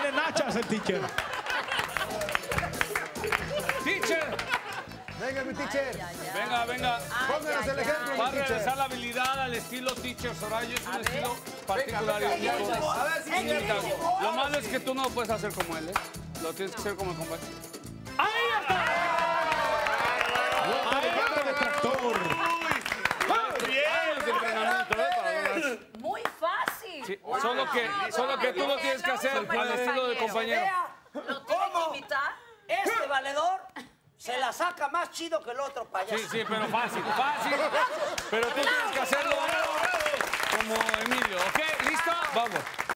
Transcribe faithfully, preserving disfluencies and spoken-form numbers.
tiene nachas el teacher. Teacher. Venga, mi teacher. Ay, ay, ay. Venga, venga. Pónganos el ejemplo, Va a mi teacher. regresar la habilidad al estilo teacher Soraya. Es un A ver. estilo particular y Venga, único. venga. A ver si Es es cierto. buenísimo. Lo malo es que tú no lo puedes hacer como él, ¿eh? Lo tienes que hacer como el compañero. ¡Ahí está! Alegría de tractor. Años de entrenamiento, ¿eh? Para lograr eso. Muy fácil. Sí, Wow. solo que, solo que tú lo tienes que hacer al estilo del compañero. Vea Lo tiene que cómo imitar. este valedor se la saca más chido que el otro payaso. Sí, sí, pero fácil, fácil. Pero tú tienes que hacerlo como Emilio, ¿ok? ¿Listo? Vamos.